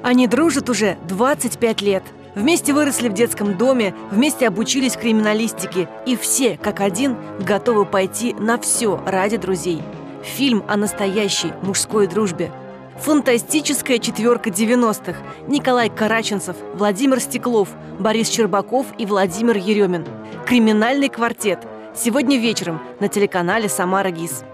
Они дружат уже 25 лет. Вместе выросли в детском доме, вместе обучились криминалистике. И все, как один, готовы пойти на все ради друзей. Фильм о настоящей мужской дружбе. Фантастическая четверка 90-х. Николай Караченцев, Владимир Стеклов, Борис Щербаков и Владимир Еремин. Криминальный квартет. Сегодня вечером на телеканале «Самара ГИС».